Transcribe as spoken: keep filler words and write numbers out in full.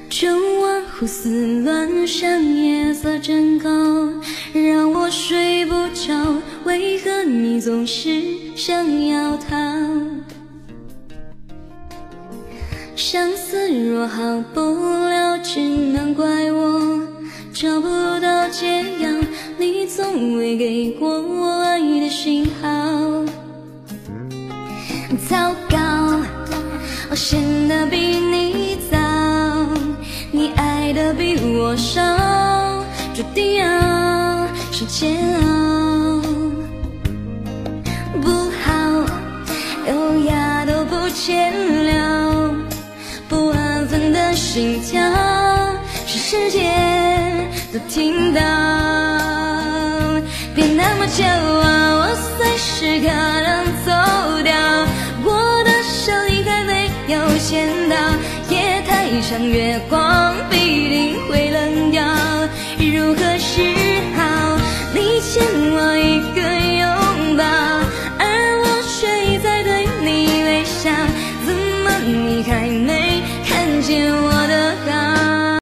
整晚胡思乱想，夜色真高，让我睡不着。为何你总是想要逃？相思若好不了，只能怪我找不到解药。你从未给过我爱的信号。糟糕，我陷得比你早，你爱的比我少，注定要是煎熬。不好，优雅都不见了，不安分的心跳，是世界都听到。别那么骄傲，我随时可能走掉，我的手里还没有牵到，夜太长，月光必定会冷掉，如何是